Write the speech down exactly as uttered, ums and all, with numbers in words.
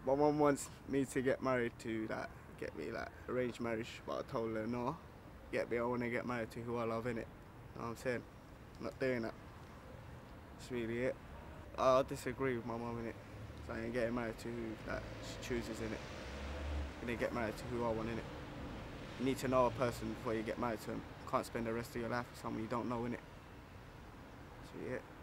My mum wants me to get married to like get me like arranged marriage, but I told her no. Get me, I want to get married to who I love, innit? Know what I'm saying? I'm not doing that. That's really it. I disagree with my mum, innit? So I ain't getting married to who like she chooses, innit? And then get married to who I want, innit? You need to know a person before you get married to them. You can't spend the rest of your life with someone you don't know, innit? So yeah.